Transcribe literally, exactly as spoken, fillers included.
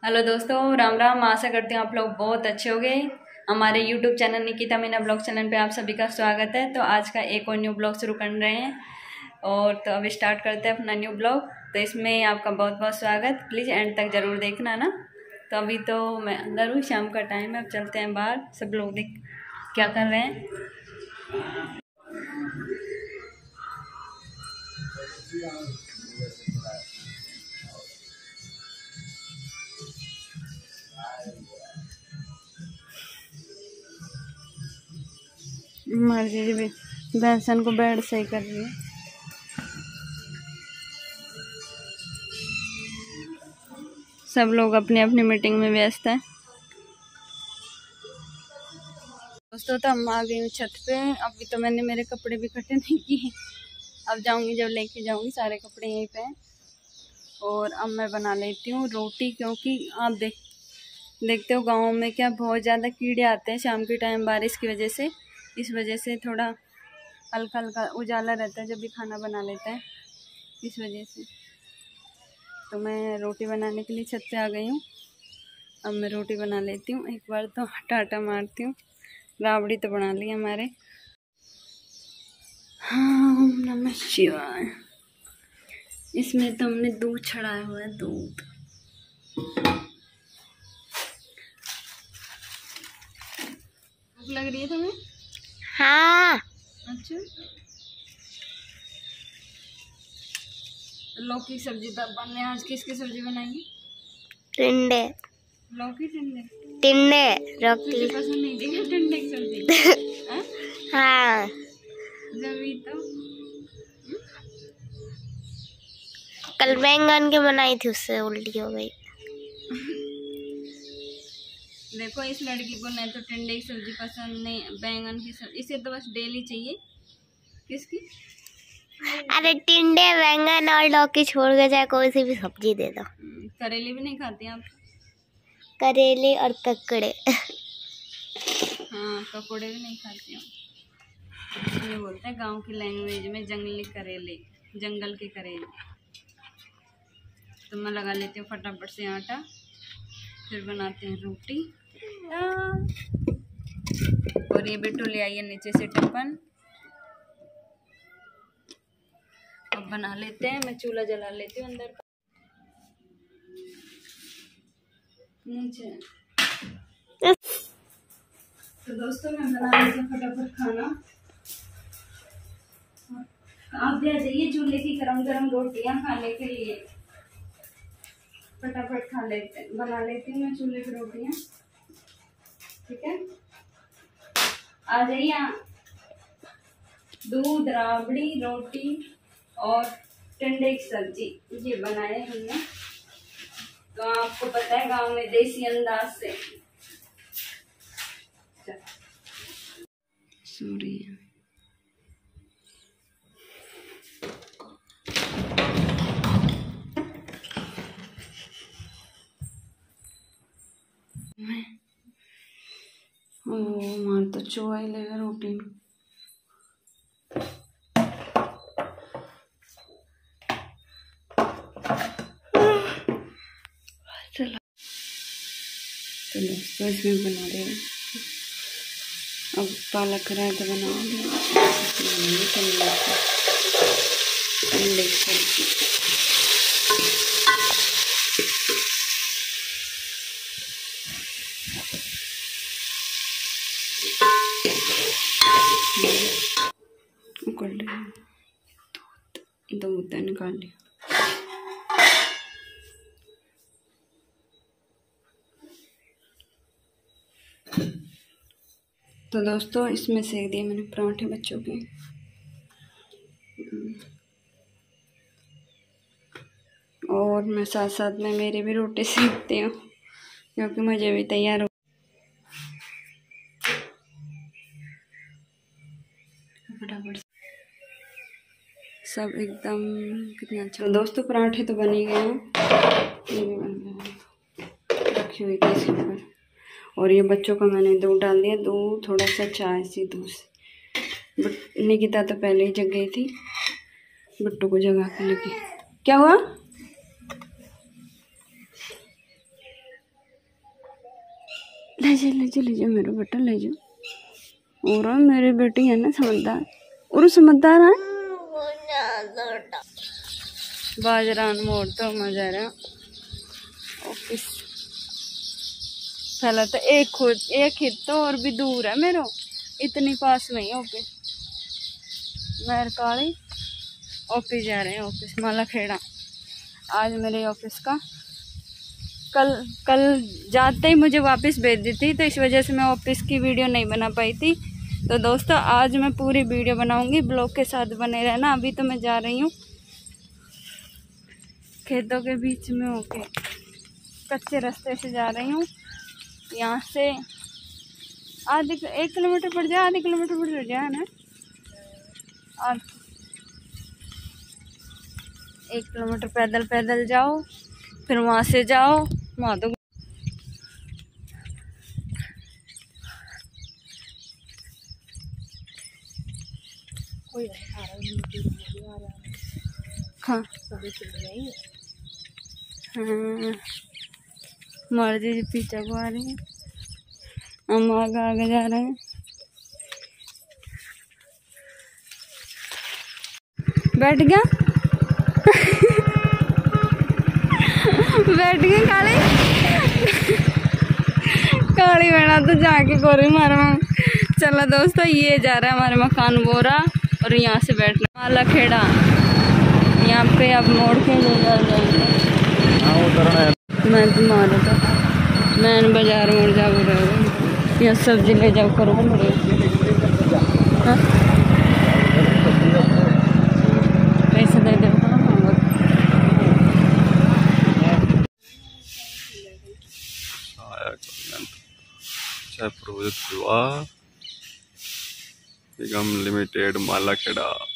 Hello दोस्तों, राम राम। आशा करती हूँ आप लोग बहुत अच्छे हो गए। हमारे YouTube channel Nikita Meena vlog channel पे आप सभी का स्वागत है। तो आज का एक और न्यू ब्लॉग शुरू कर रहे हैं और तो अब स्टार्ट करते हैं अपना न्यू ब्लॉग। तो इसमें आपका बहुत बहुत स्वागत। प्लीज़ एंड तक ज़रूर देखना ना। तो अभी तो मैं अंदर हूँ, शाम का टाइम है, अब चलते हैं बाहर। सब लोग देख क्या कर रहे हैं। मर्जी भी दर्शन को बेड सही कर रही है। सब लोग अपनी अपनी मीटिंग में व्यस्त हैं। दोस्तों तो हम आ गई हूँ छत पे। अभी तो मैंने मेरे कपड़े भी इकट्ठे नहीं किए। अब जाऊंगी, जब लेके जाऊंगी सारे कपड़े यहीं पे। और अब मैं बना लेती हूँ रोटी, क्योंकि आप देख देखते हो गाँव में क्या बहुत ज़्यादा कीड़े आते हैं शाम के टाइम बारिश की वजह से। इस वजह से थोड़ा हल्का हल्का उजाला रहता है जब भी खाना बना लेता है, इस वजह से। तो मैं रोटी बनाने के लिए छत पे आ गई हूँ। अब मैं रोटी बना लेती हूँ। एक बार तो टाटा मारती हूँ। राबड़ी तो बना ली हमारे। हाँ, ओम नमः शिवाय। इसमें तो हमने दूध छड़ाया हुआ है, दूध। भूख लग रही है तुम्हें? हाँ। अच्छा, लौकी सब्जी तब बनने। आज किसकी सब्जी बनाएंगी? टिंडे। लौकी टिंडे? टिंडे तुझे रोटी। पसंद नहीं थी क्या टिंडे की सब्जी? हाँ? हाँ। जभी तो कल बैंगन के बनाई थी, उससे उल्टी हो गई। देखो, इस लड़की को नहीं तो टिंडे की सब्जी पसंद, नहीं बैंगन की सब्जी। इसे तो बस डेली चाहिए। किसकी? अरे टिंडे, बैंगन और लौकी छोड़ के चाहे कोई सी भी सब्जी दे दो। करेले भी नहीं खाती आप? करेले और ककड़े। हाँ, ककोड़े भी नहीं खाती हूँ। ये बोलते हैं गांव की लैंग्वेज में जंगली करेले, जंगल के करेले। तो मैं लगा लेती हूँ फटाफट से आटा, फिर बनाते हैं रोटी। और ये बेटू ले आई है नीचे से टिफिन। अब बना लेते हैं। मैं चूल्हा जला लेती हूँ अंदर का नीचे। तो दोस्तों मैं बना लेती हूँ फटाफट खाना। आप भी आ जाइए चूल्हे की गरम गरम रोटियां खाने के लिए। फटाफट खा लेते बना लेती हूँ मैं चूल्हे की रोटियां। ठीक है, आ जाइए। दूध, राबड़ी, रोटी और टिंडे की सब्जी ये बनाए हमने। तो आपको पता है गांव में देसी अंदाज से। सॉरी, ओ मार तो चुवाई लेगा रोटी में। चलो तो दोस्तों इसमें बना रहे हैं। अब पालक रहा है तो बना टिंडे की सब्जी। दूध निकाल लिया। तो दोस्तों इसमें सेक दिए मैंने पराठे बच्चों के। और मैं साथ साथ में मेरी भी रोटी सेकती हूँ, क्योंकि मुझे भी तैयार हो फटाफट सब एकदम कितना अच्छा। तो दोस्तों पराठे तो बन ही गए हैं, ये भी बन गए हैं, रखी हुई थी इसके ऊपर। और ये बच्चों को मैंने दूध डाल दिया, दूध थोड़ा सा चाय सी दूध से। बट निकिता तो पहले ही जग गई थी, बिट्टू को जगा के लेके। क्या हुआ? ले जा ले जा ले जा मेरा बेटा ले जा। और मेरी बेटी है ना समझदार, और समझदार है। बाजरान मोड़ तो मजा रहा ऑफिस। पहले तो एक खुद एक हित तो और भी दूर है मेरा, इतनी पास में ही ऑफिस। मेरे काली ऑफिस जा रहे हैं, ऑफिस माला खेड़ा। आज मेरे ऑफिस का कल कल जाते ही मुझे वापस भेज दी थी, तो इस वजह से मैं ऑफिस की वीडियो नहीं बना पाई थी। तो दोस्तों आज मैं पूरी वीडियो बनाऊंगी, ब्लॉग के साथ बने रहना। अभी तो मैं जा रही हूँ खेतों के बीच में होके, कच्चे रास्ते से जा रही हूँ। यहाँ से आधे एक किलोमीटर पड़ जाए, आधे किलोमीटर पड़ जाए ना, और एक किलोमीटर पैदल पैदल जाओ, फिर वहाँ से जाओ वहाँ तो हाँ हाँ मर्जी जी पीछे को आ रही है, हम आगे आगे जा रहे हैं। बैठ गया बैठ गए काली काली बना तो जाके गोरी मारा। चलो दोस्तों ये जा रहा है हमारे मकान बोरा, और यहाँ से बैठना माला खेड़ा। यहाँ पे अब मोड़ के ले जा जाएंगे। मैं तो मारो तो मैं बाजार मोड़ जाओ रहा, यहाँ सब्जी ले जाओ करो मेरे। हाँ पैसे दे दो निगम लिमिटेड माला खेड़ा।